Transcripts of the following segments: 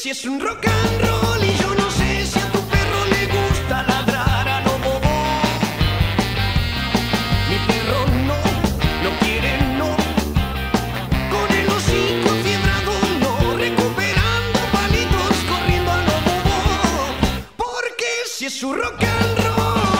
si es un rock and roll y yo no sé si a tu perro le gusta ladrar a lo bobo. Mi perro no, no quiere no, con el hocico afiebrado no, recuperando palitos, corriendo a lo bobo. Porque si es su rock and roll,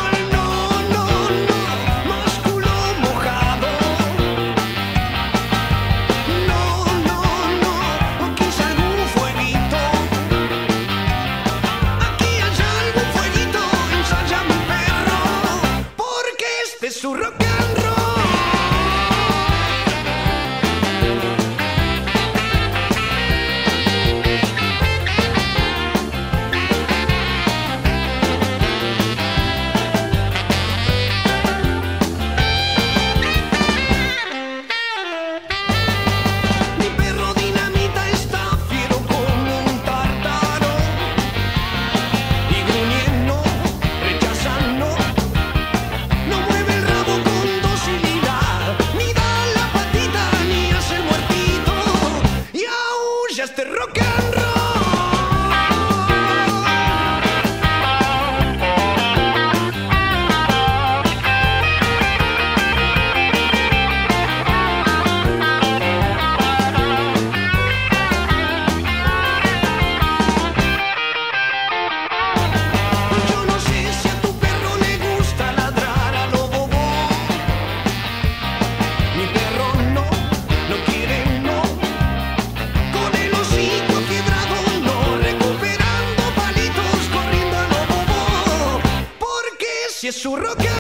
de su rock and roll. Mi perro dinamita está fiero como un tártaro y gruñendo, rechazando. Este rock and roll. Yo no sé si a tu perro le gusta ladrar a lo bobo. Mi perro no, no quiere no. Si es su rock.